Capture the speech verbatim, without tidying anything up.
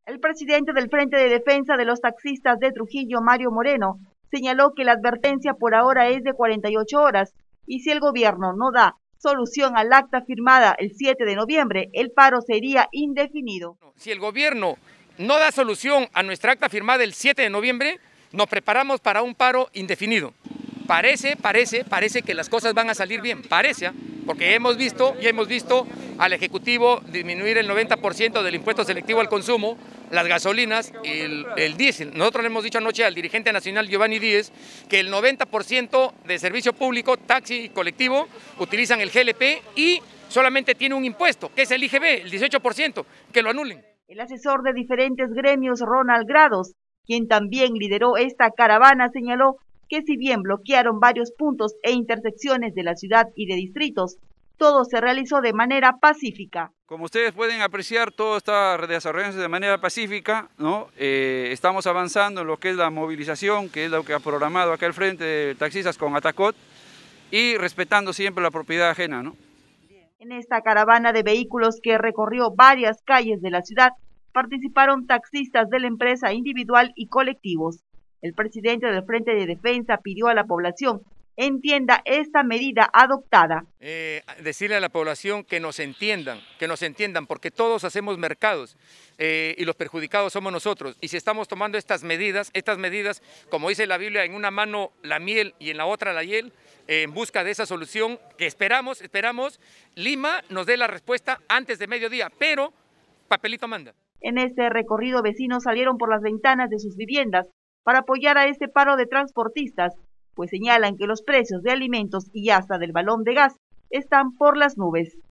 El presidente del Frente de Defensa de los Taxistas de Trujillo, Mario Moreno, señaló que la advertencia por ahora es de cuarenta y ocho horas y si el gobierno no da solución al acta firmada el siete de noviembre, el paro sería indefinido. Si el gobierno no da solución a nuestra acta firmada el siete de noviembre, nos preparamos para un paro indefinido. Parece, parece, parece que las cosas van a salir bien, parece, ¿eh? Porque hemos visto, ya hemos visto al Ejecutivo disminuir el noventa por ciento del impuesto selectivo al consumo, las gasolinas, el, el diésel. Nosotros le hemos dicho anoche al dirigente nacional Giovanni Díez que el noventa por ciento de servicio público, taxi y colectivo, utilizan el G L P y solamente tiene un impuesto, que es el I G B, el dieciocho por ciento, que lo anulen. El asesor de diferentes gremios, Ronald Grados, quien también lideró esta caravana, señaló que si bien bloquearon varios puntos e intersecciones de la ciudad y de distritos, todo se realizó de manera pacífica. Como ustedes pueden apreciar, todo está desarrollándose de manera pacífica, ¿no? Eh, estamos avanzando en lo que es la movilización, que es lo que ha programado acá el Frente de Taxistas con Atacot, y respetando siempre la propiedad ajena, ¿no? En esta caravana de vehículos que recorrió varias calles de la ciudad, participaron taxistas de la empresa individual y colectivos. El presidente del Frente de Defensa pidió a la población entienda esta medida adoptada. Eh, decirle a la población que nos entiendan, que nos entiendan, porque todos hacemos mercados eh, y los perjudicados somos nosotros. Y si estamos tomando estas medidas, estas medidas, como dice la Biblia, en una mano la miel y en la otra la hiel, eh, en busca de esa solución que esperamos, esperamos, Lima nos dé la respuesta antes de mediodía, pero papelito manda. En este recorrido, vecinos salieron por las ventanas de sus viviendas para apoyar a este paro de transportistas, pues señalan que los precios de alimentos y hasta del balón de gas están por las nubes.